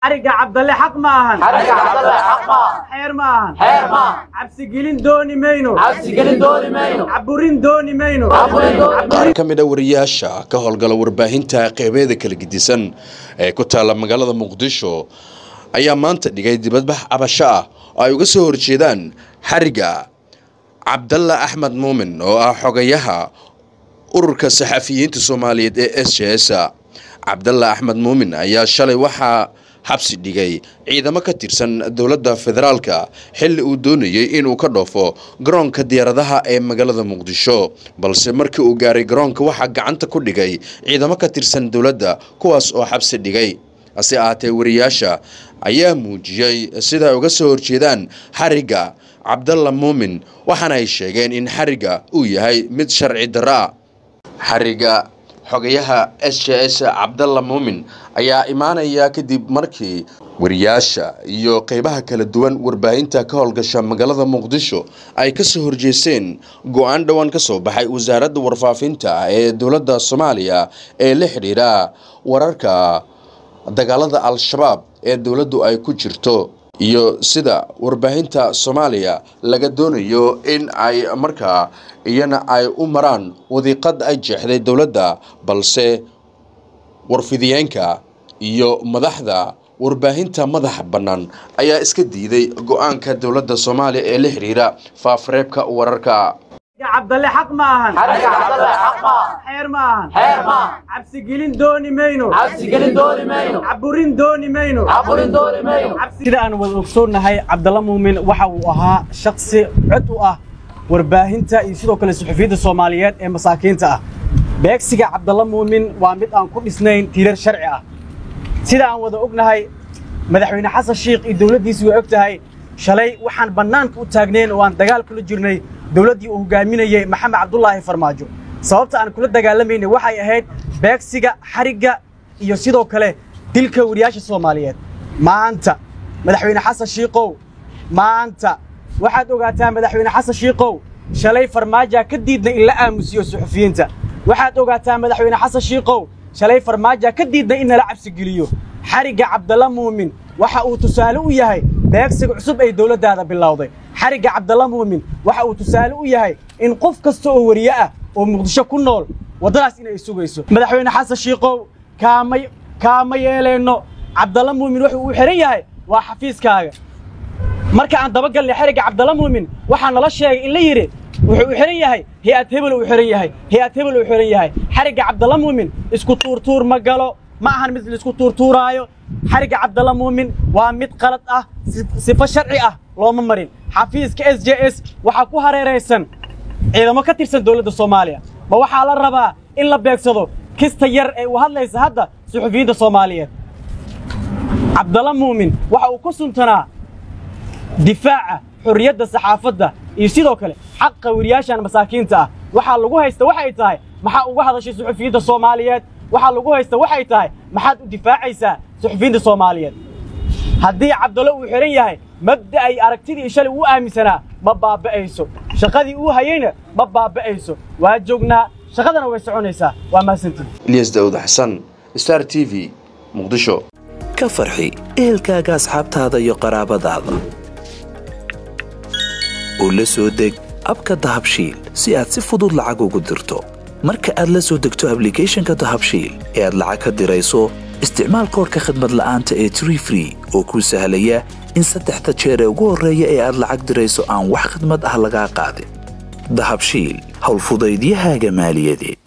حرق عبد الله حق ماهن حرق عبد الله حق ماهن حير ماهن حير ماهن عبس قلين دوني مينو عبس قلين دوني مينو عبورين دوني مينو qaar ka mid ah wariyaasha ka howlgala warbaahinta qeybeeda kala gidisan ee ku taala magaalada Muqdisho ayaa maanta dhigay dibadbax cabasho ah oo ay uga soo horjeedaan xariga Cabdalla Ahmed Muumin oo ah xogayaha ururka saxafiyiinta Soomaaliyeed ee SJS. Cabdalla Ahmed Muumin ayaa shalay waxa xabsi dhigay ciidamo ka tirsan dawladda federaalka xilli uu doonayay inuu ka dhoofo garoonka diyaaradaha ee magaalada Muqdisho, balse markii uu gaaray garoonka waxa gacanta ku dhigay ciidamo ka tirsan dawladda kuwaas oo xabsi dhigay. Ase ahaatee wariyaasha ayaa muujiyay sida ay uga soo horjeedaan xariga Cabdalla Muumin, waxaana ay sheegeen in xariga uu yahay mid sharci darro ah. xariga xogayaha SJS Cabdalla Muumin ayaa imaanaya kadib markii wariyaasha iyo qaybaha kala duwan warbaahinta ka howlgasha magaalada Muqdisho ay ka soo horjeesteen go'aan dhawaan ka soo baxay wasaaradda warfaafinta ee dawladda Soomaaliya ee la xiriira wararka dagaalada al-shabaab ee dawladdu ay ku jirto iyo sida warbaahinta Soomaaliya laga doonayo in ay markaa iyana ay u maraan wadiiqad ay jeexday dawladda, balse warfidiyeenka iyo madaxda warbaahinta madax bannaan ayaa iska diiday go'aanka dawladda Soomaaliya ee la xiriira faafareebka wararka. عبد الله حق ماهن حرق عبد الله حق ماهن حير ماهن حير ماهن عبس قلين دوني مينو عبس قلين دوني مينو عبورين دوني مينو عبورين دوني مينو sida aan wada ogsoonnahay Cabdalla Muumin waxa uu ahaa shakhsi cod u ah warbaahinta iyo sidoo kale suxufiyiinta Soomaaliyeed ee masaakiinta ah. beegsiga Cabdalla Muumin waa mid aan ku dhisnayn tiirar sharci ah. sida aan wada ognahay madaxweyne Xasan Sheikh iyo dawladdiisu way ogtahay shalay waxaan banaanka u taagneen oo aan dagaal kula jirnay dawladdii uu hogaaminayay Maxamed Cabdullaahi Farmaajo. sababta aan kula dagaalamayna waxay ahayd beegsiga xariga iyo sidoo kale dilka wariyaasha Soomaaliyeed. maanta madaxweyne Xasan Sheikhow maanta waxaad ogaataa madaxweyne Xasan Sheikhow shalay Farmaajo ka diidna in la aamusiyo suxufiyiinta. waxaad ogaataa madaxweyne Xasan Sheikhow shalay Farmaajo ka diidna in la cabsi geliyo. xariga Cabdalla Muumin waxa uu tusaale u yahay beegsiga cusub ay dawladdaada bilowday. xariga Cabdalla Muumin waxa uu tusaale u yahay in qof kasta oo wariye ah oo Muqdisho ku nool wadadaas inay sugayso. madaxweyne Xasan Sheikhow kaama yeeleyno. Cabdalla Muumin wuxuu u xiran yahay waa xafiiskaaga. marka aan daba galnay xariga Cabdalla Muumin waxa nala sheegay in la yiri wuxuu u xiran yahay hay'ad hebel uu xiran yahay hay'ad hebel uu xiran yahay. xariga Cabdalla Muumin isku tuurtuur ma galo, ma ahan mid isku tuurtuuraayo. xariga Cabdalla Muumin waa mid qalad ah, sifo sharci ah looma marin. xafiiska SJS waxa ku hareeraysan ciidamo ka tirsan dawladda Soomaaliya. ma waxa la rabaa in la beegsado kista yar ee uu hadlaysa hadda suxufiyiinta Soomaaliyeed. Cabdalla Muumin waxa uu ku suntanaa difaaca xurriyadda saxaafadda iyo sidoo kale xaqqa wariyaashan masaakiinta ah. waxa lagu haysta waxay tahay maxaa uga hadashay suxufiyiinta Soomaaliyeed. waxa lagu haysta waxay tahay maxaad u difaacaysaa suxufiyiinta Soomaaliyeed. haddii Cabdalla uu xiran yahay mabda ay aragtidii shalay uu aaminsanaa ma baaba'ayso, shaqadii uu hayayna ma baaba'ayso. waa joognaa, shaqadana way soconaysaa. waa mahadsantihiin. Ilyas Daawud Xasan, Star TV, Muqdisho. ka farxi ehelkaaga, asxaabtaada iyo qaraabadaada. oo la soo deg abka Dahabshiil si aad si fudud lacag ugu dirto. marka aad la soo degto applicationka Dahabshiil ee aad lacag ka dirayso, isticmaal koodka khidmad la'aanta ee Tree Free oo kuu sahlaya in 3 jeer ee ugu horreeya ee aad lacag dirayso aan wax khidmad ah laga qaadin. Dahabshiil, hawl fudaydiyahaaga maaliyadeed.